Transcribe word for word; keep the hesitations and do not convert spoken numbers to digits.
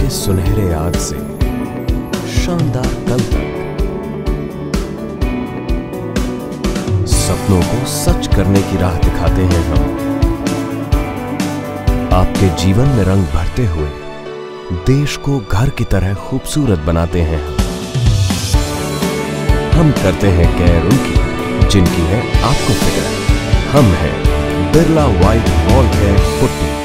सुनहरे आज से शानदार कल तक, सपनों को सच करने की राह दिखाते हैं हम। आपके जीवन में रंग भरते हुए देश को घर की तरह खूबसूरत बनाते हैं हम। हम करते हैं केयर उनकी जिनकी है आपको फिक्र। हम हैं Birla white wall care putty.